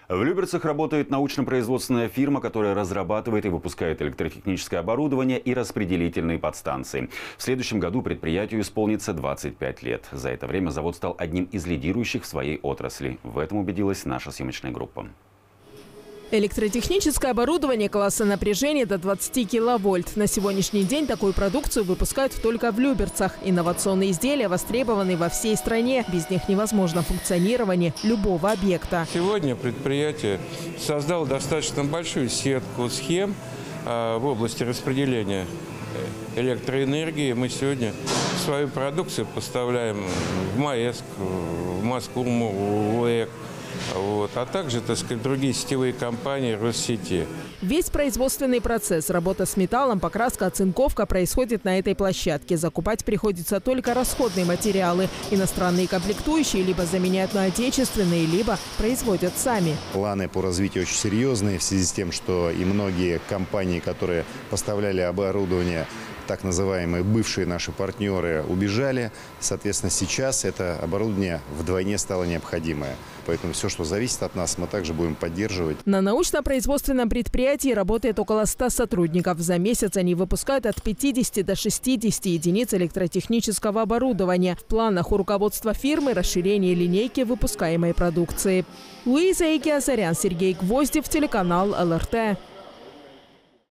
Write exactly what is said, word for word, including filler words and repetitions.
В Люберцах работает научно-производственная фирма, которая разрабатывает и выпускает электротехническое оборудование и распределительные подстанции. В следующем году предприятию исполнится двадцать пять лет. За это время завод стал одним из лидирующих в своей отрасли. В этом убедилась наша съемочная группа. Электротехническое оборудование класса напряжения до двадцати киловольт. На сегодняшний день такую продукцию выпускают только в Люберцах. Инновационные изделия востребованы во всей стране. Без них невозможно функционирование любого объекта. Сегодня предприятие создало достаточно большую сетку схем в области распределения электроэнергии. Мы сегодня свою продукцию поставляем в МАЭСК, в Москву, в УЭК. Вот, а также, так сказать, другие сетевые компании Россети. Весь производственный процесс, работа с металлом, покраска, оцинковка происходит на этой площадке. Закупать приходится только расходные материалы. Иностранные комплектующие либо заменяют на отечественные, либо производят сами. Планы по развитию очень серьезные в связи с тем, что и многие компании, которые поставляли оборудование, так называемые бывшие наши партнеры, убежали. Соответственно, сейчас это оборудование вдвойне стало необходимое. Поэтому все, что зависит от нас, мы также будем поддерживать. На научно-производственном предприятии работает около ста сотрудников. За месяц они выпускают от пятидесяти до шестидесяти единиц электротехнического оборудования. В планах у руководства фирмы расширение линейки выпускаемой продукции. Луиза Игиазарян, Сергей Гвоздев, телеканал эл эр тэ.